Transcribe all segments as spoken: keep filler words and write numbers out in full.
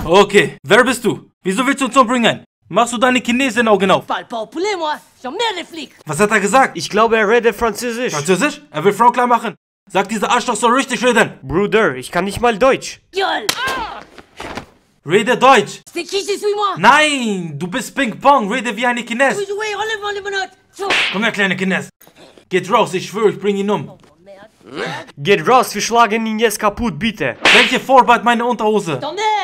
Okay, wer bist du? Wieso willst du uns umbringen? Machst du deine Chinesin Augen auf? Was hat er gesagt? Ich glaube, er redet Französisch. Französisch? Er will Frau klar machen. Sag, dieser Arschloch soll richtig reden. Bruder, ich kann nicht mal Deutsch. Rede Deutsch. Nein, du bist Ping-Pong. Rede wie eine Chines. Komm her, kleine Chines. Geht raus, ich schwöre, ich bring ihn um. Geht raus, wir schlagen ihn jetzt kaputt, bitte. Welche Farbe hat meine Unterhose?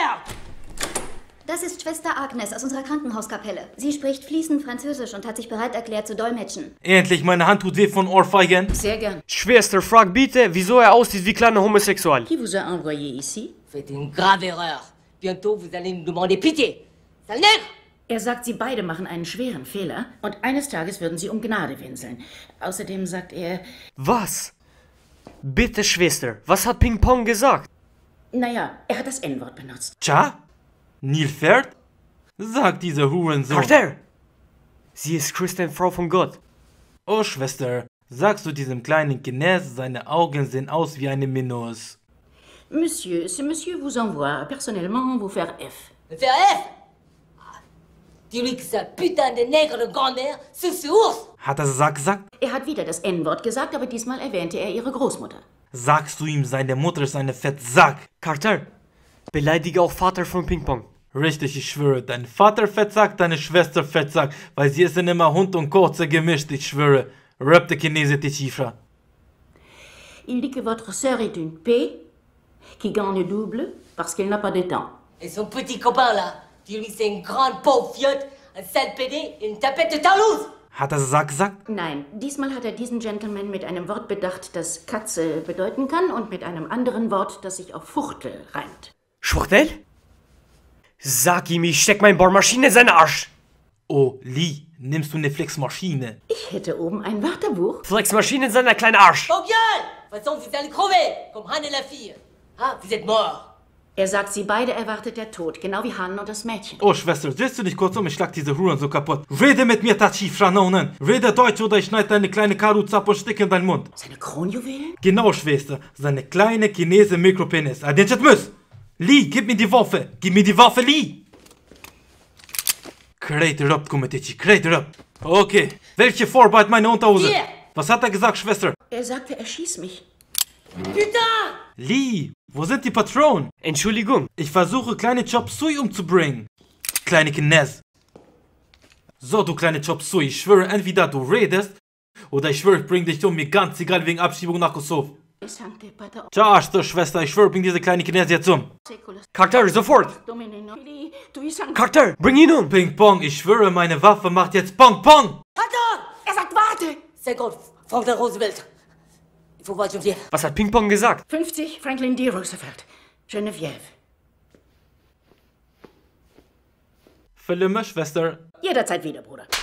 Das ist Schwester Agnes aus unserer Krankenhauskapelle. Sie spricht fließend Französisch und hat sich bereit erklärt zu dolmetschen. Endlich, meine Hand tut weh von Ohrfeigen. Sehr gern. Schwester, frag bitte, wieso er aussieht wie kleiner Homosexual. Qui vous a envoyé ici? Faites une grave erreur. Bientôt, vous allez me demander pitié. Sale nègre! Er sagt, Sie beide machen einen schweren Fehler und eines Tages würden Sie um Gnade winseln. Außerdem sagt er... Was? Bitte, Schwester, was hat Ping Pong gesagt? Naja, er hat das En-Wort benutzt. Tja? Nilpferd? Sagt dieser Hurensohn. Carter! Sie ist Christian, Frau von Gott. Oh, Schwester, sagst du diesem kleinen Chines, seine Augen sehen aus wie eine Minus. Monsieur, ce monsieur vous envoie personnellement vous faire F. Me faire F? Dis-lui que sa putain de nègre de grand-mère, c'est ce ours! Hat er Sack gesagt? Er hat wieder das En-Wort gesagt, aber diesmal erwähnte er ihre Großmutter. Sagst du ihm, seine Mutter ist eine Fettsack? Carter, beleidige auch Vater von Ping Pong. Richtig, ich schwöre, dein Vater Fettsack, deine Schwester Fettsack, weil sie sind immer Hund und Kurze gemischt, ich schwöre. Rap de Chinese te chifra. Il dit que votre sœur est une P qui gagne double parce qu'elle n'a pas de temps. Et son petit copain là, dis-lui c'est une grande pauvre fiotte, un sale pédé et une tapette de Toulouse! Hat er Sack gesagt? Nein, diesmal hat er diesen Gentleman mit einem Wort bedacht, das Katze bedeuten kann und mit einem anderen Wort, das sich auf Fuchtel reimt. Schwuchtel? Sag ihm, ich steck mein Bohrmaschine in seinen Arsch. Oh, Lee, nimmst du eine Flexmaschine? Ich hätte oben ein Wörterbuch. Flexmaschine in seiner kleinen Arsch. Oh gueule! De toute façon, vous allez crever, comme Han et la fille. Ah, vous êtes morts. Er sagt, sie beide erwartet der Tod, genau wie Han und das Mädchen. Oh, Schwester, drehst du dich kurz um, ich schlag diese Huren so kaputt. Rede mit mir, Tachifra, nonen. Rede Deutsch oder ich schneid deine kleine Karu-Zapp und stick in deinen Mund. Seine Kronjuwelen? Genau, Schwester, seine kleine Chinese Mikropenis. Adinchit muss. Lee, gib mir die Waffe. Gib mir die Waffe, Lee. Crater up, Kumetichi, crater up. Okay, welche Farbe hat meine Unterhose? Hier. Was hat er gesagt, Schwester? Er sagte, er schießt mich. Putain! Lee, wo sind die Patronen? Entschuldigung. Ich versuche, kleine Chop Suey umzubringen. Kleine Chines. So, du kleine Chop Suey, ich schwöre, entweder du redest, oder ich schwöre, ich bring dich um, mir ganz egal wegen Abschiebung nach Kosovo. Ciao, Arschloch, Schwester, ich schwöre, bring diese kleine Chines jetzt um. Carter, sofort. Carter, bring ihn um. Ping Pong, ich schwöre, meine Waffe macht jetzt Pong Pong. Attends! Er sagt, warte! cinquante, Franklin Roosevelt. Il faut voir Geneviève. Was hat Ping Pong gesagt? fünfzig, Franklin D. Roosevelt. Geneviève. Filme, Schwester. Jederzeit wieder, Bruder.